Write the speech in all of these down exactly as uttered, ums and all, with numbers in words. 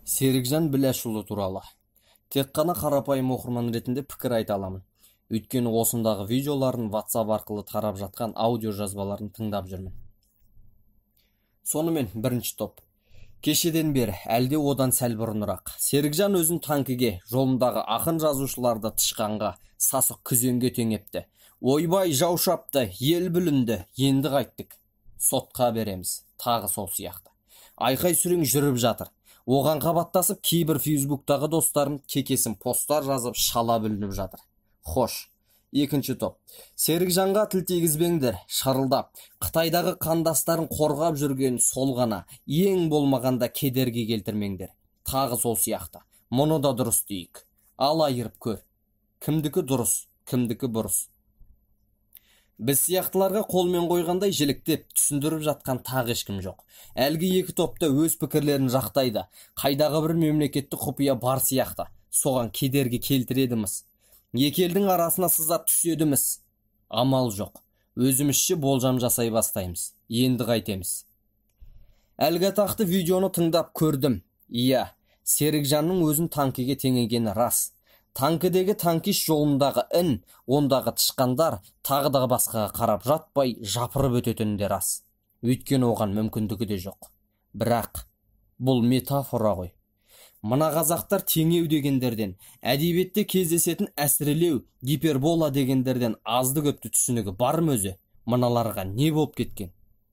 Серікжан Біләшұлы туралы. Тек қана қарапайым оқырман ретінде пікір айта аламын. Өйткені осындағы видеоларын WhatsApp арқылы тарап жатқан аудио жазбаларын тыңдап жүрмін. Сонымен бірінші топ. Кешеден бері, әлде одан сәл бұрынырақ, Серікжан өзін танкіге, жолындағы ақын жазушыларды тышқанға, сасық күзенге теңепті. Ойбай, жау шапты, ел бүлінді, енді қайттық. Сотқа береміз, тағы сол сияқты. Айқай сүрең жүріп жатыр. Оған қабаттасып, кейбір фейсбуктағы достарын кекесін посттар жазып шала бүлініп жатыр. Хош. Екінші топ. Серікжанға тіл тигізбеңдер, шарылдап, Қытайдағы қандастарын қорғап жүрген сол ғана, ең болмағанда кедергі келтірмеңдер. Тағы сол сияқты. Мұны да дұрыс дейік. Ал айырып көр. Кімдікі дұрыс, кімдікі бұрыс. Біз сияқтыларға қолмен қойғандай жіліктеп түсіндіріп жатқан тағы ешкім жоқ. Әлгі екі топта өз пікірлерін жақтайды. Қайдағы бір мемлекетті құпия бар сияқты. Соған кедергі келтіредіміз. Екі елдің арасына сызат түседіміз. Амал жоқ. Өзімізше болжам жасай бастаймыз. Енді қайтеміз. Әлгі атақты видеоны тыңдап көрдім. Иә, Серікжанның өзін танкіге теңегені рас. Танкідегі танкиш жолындағы ін, ондағы тышқандар тағы да басқаға қарап жатпай жапырып өтетіні де рас. Өйткені оған мүмкіндігі де жоқ. Бірақ бұл метафора ғой. Мына қазақтар теңеу дегендерден, әдебиетте кездесетін әсірелеу, гипербола дегендерден азды көпті түсінігі бар ма өзі? Мыналарға не болып кеткен?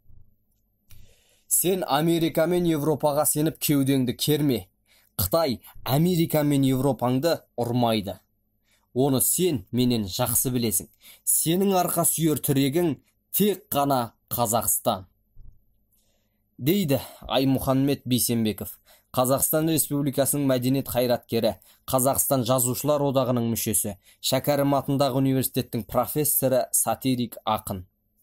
Сен Америка мен Европаға сеніп кеудеңді керме. Қытай Америка мен Европаңды ұрмайды. Оны сен менен жақсы білесің. Сенің арқа сүйер тірегің тек қана Қазақстан. Дейді Аймұхаммед Бейсенбеков, Қазақстан Республикасының мәдениет қайраткері, Қазақстан Жазушылар одағының мүшесі, Шәкәрім атындағы университеттің профессоры, сатирик ақын.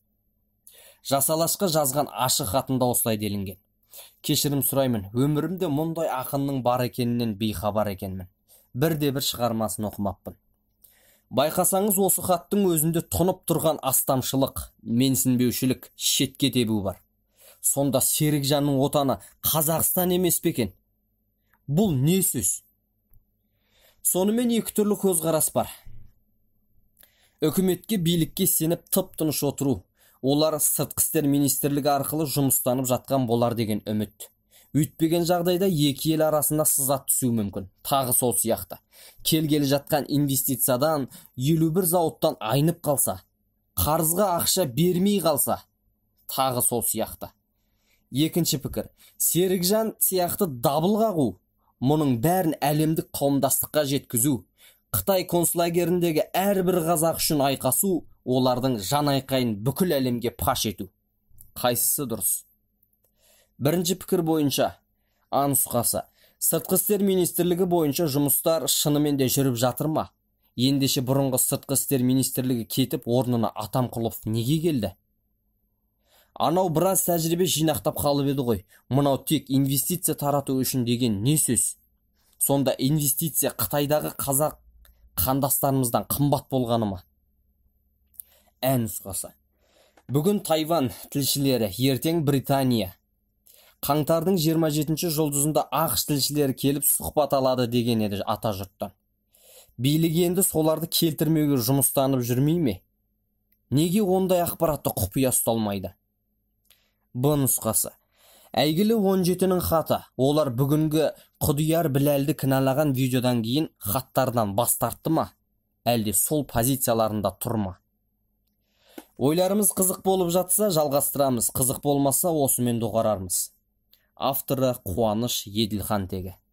Жасалашқа жазған ашық хатында осылай делінген. Кешірім сұраймын, өмірімде мұндай ақынның бар екенінен бейхабар екенмін. Бірде бір шығармасын оқымаппын. Байқасаңыз, осы хаттың өзінде тұнып тұрған астамшылық, менсінбеушілік, шетке тебу бар. Сонда Серікжанның отаны Қазақстан емес пе екен? Бұл не сөз? Сонымен екі түрлі көзқарас бар. Үкіметке, билікке сеніп тып-тыныш отыру. Олар сыртқы істер министрлігі арқылы жұмыстанып жатқан болар деген үміт. Өйтпеген жағдайда екі ел арасында сызат түсуі мүмкін. Тағы сол сияқты. Келгелі жатқан инвестициядан, елу бір зауыттан айнып қалса, қарызға ақша бермей қалса, тағы сол сияқты. Екінші пікір. Серікжан сияқты дабыл қағу, мұның бәрін әлемдік қауымдастыққа жеткізу, Қытай концлагеріндегі әрбір қазақ үшін айқасу, олардың жан айқайын бүкіл әлемге паш ету. Қайсысы дұрыс? Бірінші пікір бойынша, А нұсқасы. Сыртқы істер министрлігі бойынша жұмыстар шынымен де жүріп жатыр ма? Ендеше бұрынғы сыртқы істер министрлігі кетіп, орнына Атамқұлов неге келді? Анау біраз тәжірибе жинақтап қалып еді ғой. Мынау тек инвестиция тарату үшін деген не сөз? Сонда инвестиция Қытайдағы қазақ қандастарымыздан қымбат болғаны ма? Ә нұсқасы. Бүгін Тайвань тілшілері, ертең Британия. Қаңтардың жиырма жетінші жұлдызында ақш тілшілері келіп сұхбат алады деген еді ата жұрттан. Билік енді соларды келтірмеуге жұмыстанып жүрмей ме? Неге ондай ақпаратты құпия ұсталмайды? Б нұсқасы. Әйгілі он жетінің хаты. Олар бүгінгі Құдияр Біләлді кінәлаған видеодан кейін хаттардан бас тартты ма? Әлде сол позицияларында тұр ма? Ойларымыз қызық болып жатса, жалғастырамыз. Қызық болмаса, осымен доғарармыз. Авторы Қуаныш Еділхантегі.